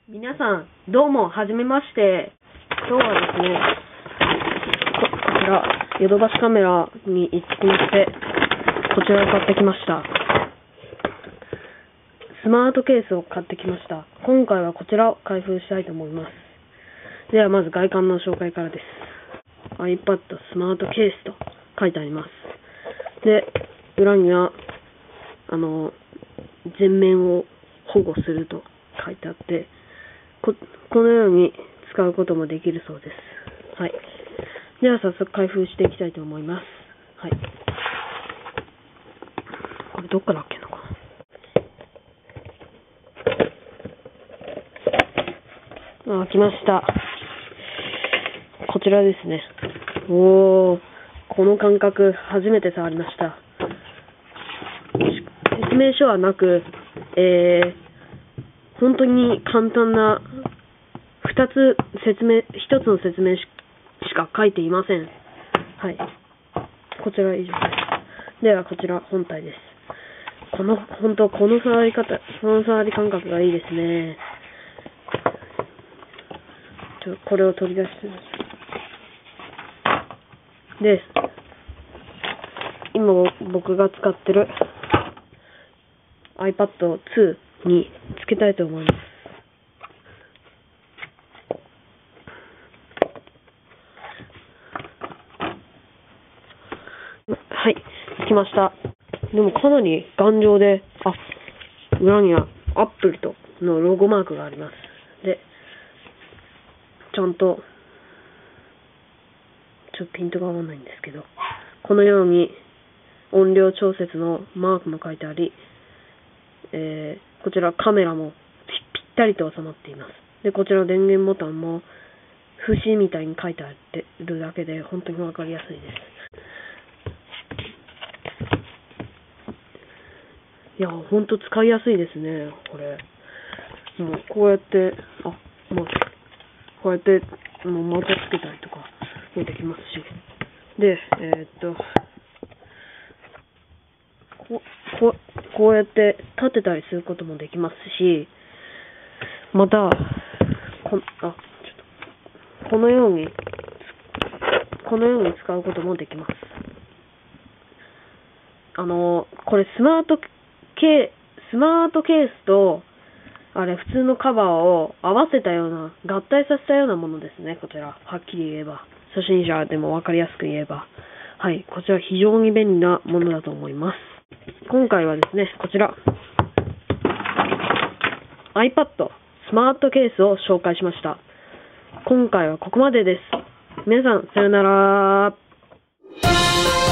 皆さん、どうも、はじめまして。今日はですね、こちら、ヨドバシカメラに行ってきまして、こちらを買ってきました。スマートケースを買ってきました。今回はこちらを開封したいと思います。では、まず外観の紹介からです。iPad スマートケースと書いてあります。で、裏には、前面を保護すると書いてあって、このように使うこともできるそうです。はい。では早速開封していきたいと思います。はい。これどっから開けるのかな。開きました。こちらですね。この感覚初めて触りました。説明書はなく、本当に簡単な1つの説明しか書いていません。はい。こちら以上です。では、こちら本体です。この触り方、この触り感覚がいいですね。これを取り出してで、今僕が使ってる iPad 2につけたいと思います。はい、来ました。でもかなり頑丈で、裏にはアップルとのロゴマークがあります。で、ちゃんと、ピントが合わないんですけど、このように音量調節のマークも書いてあり、こちらカメラもぴったりと収まっています。で、こちら電源ボタンも節みたいに書いてあるだけで本当にわかりやすいです。いや、ほんと使いやすいですね、これ。もうこうやって、こうやって、またつけたりとかもできますし。で、こうやって立てたりすることもできますし、また、このように使うこともできます。これスマートケースと、普通のカバーを合わせたような、合体させたようなものですね、こちら。はっきり言えば。初心者でもわかりやすく言えば。はい、こちら非常に便利なものだと思います。今回はですね、こちら。iPad スマートケースを紹介しました。今回はここまでです。皆さん、さよなら。